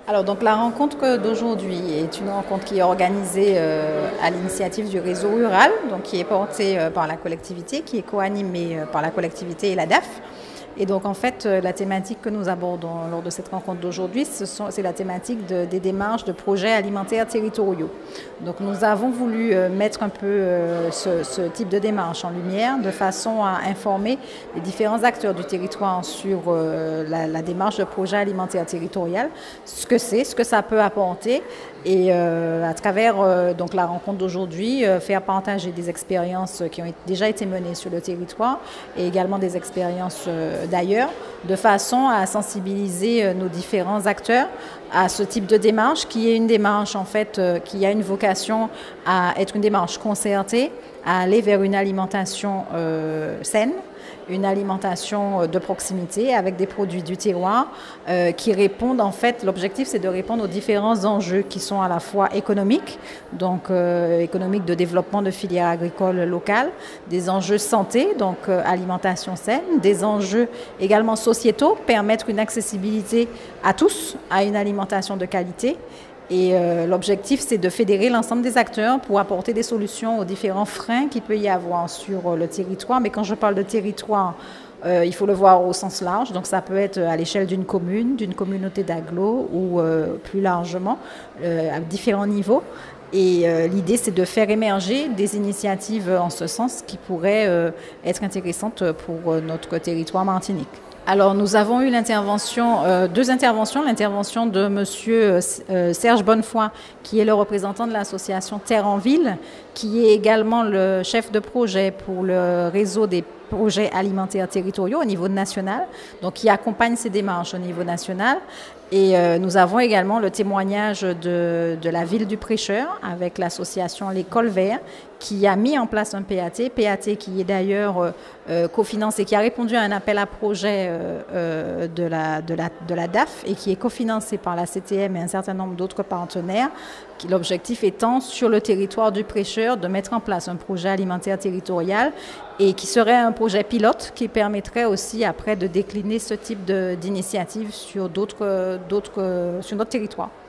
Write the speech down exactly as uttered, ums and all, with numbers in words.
Alors donc la rencontre d'aujourd'hui est une rencontre qui est organisée euh, à l'initiative du réseau rural, donc qui est portée euh, par la collectivité, qui est co-animée euh, par la collectivité et la D A F. Et donc en fait euh, la thématique que nous abordons lors de cette rencontre d'aujourd'hui, c'est la thématique de, des démarches de projets alimentaires territoriaux. Donc nous avons voulu euh, mettre un peu euh, ce, ce type de démarche en lumière de façon à informer les différents acteurs du territoire sur euh, la, la démarche de projet alimentaire territorial, ce que c'est, ce que ça peut apporter et euh, à travers euh, donc la rencontre d'aujourd'hui, euh, faire partager des expériences qui ont déjà été menées sur le territoire et également des expériences euh, d'ailleurs, de façon à sensibiliser euh, nos différents acteurs à ce type de démarche qui est une démarche en fait euh, qui a une vocation à être une démarche concertée, à aller vers une alimentation euh, saine, une alimentation de proximité avec des produits du terroir euh, qui répondent en fait, l'objectif c'est de répondre aux différents enjeux qui sont à la fois économiques, donc euh, économiques de développement de filières agricoles locales, des enjeux santé, donc euh, alimentation saine, des enjeux également sociétaux, permettre une accessibilité à tous à une alimentation de qualité. Et euh, l'objectif, c'est de fédérer l'ensemble des acteurs pour apporter des solutions aux différents freins qu'il peut y avoir sur le territoire. Mais quand je parle de territoire, euh, il faut le voir au sens large. Donc ça peut être à l'échelle d'une commune, d'une communauté d'agglo ou euh, plus largement, euh, à différents niveaux. Et euh, l'idée, c'est de faire émerger des initiatives en ce sens qui pourraient euh, être intéressantes pour notre territoire martinique. Alors nous avons eu l'intervention, euh, deux interventions, l'intervention de monsieur euh, Serge Bonnefoy, qui est le représentant de l'association Terre en Ville, qui est également le chef de projet pour le réseau des projets alimentaires territoriaux au niveau national, donc qui accompagne ces démarches au niveau national. Et euh, nous avons également le témoignage de, de la ville du Prêcheur avec l'association L'École Vert qui a mis en place un P A T, P A T qui est d'ailleurs euh, euh, cofinancé, qui a répondu à un appel à projet euh, euh, de, la, de, la, de la D A F et qui est cofinancé par la C T M et un certain nombre d'autres partenaires. L'objectif étant sur le territoire du Prêcheur de mettre en place un projet alimentaire territorial et qui serait un projet pilote qui permettrait aussi après de décliner ce type d'initiative sur d'autres, d'autres, sur notre territoire.